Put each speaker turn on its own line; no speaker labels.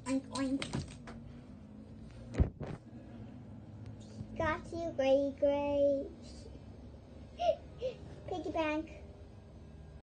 Oink, oink. Got you, Gray Gray. Piggy bank.